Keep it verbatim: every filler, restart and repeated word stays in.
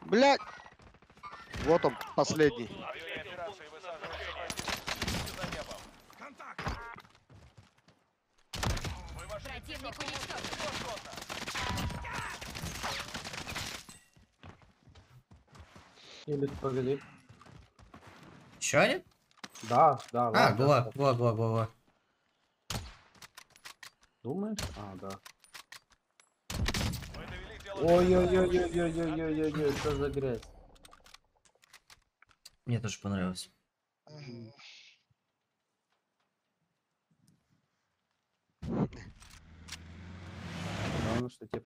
Блядь! Вот он, последний. Авиационные операции высаживаются противник за небом. Контакт! Вы вошли в Противник секtor уничтожен. Вашингтона. Или погоди. Еще один? Да, да, А, ладно. была, была, была, была. Думаешь? А, да. Вы довели дело до Ой-ой-ой-ой-ой-ой-ой-ой, что за грязь? Мне тоже понравилось. Главное, что тебе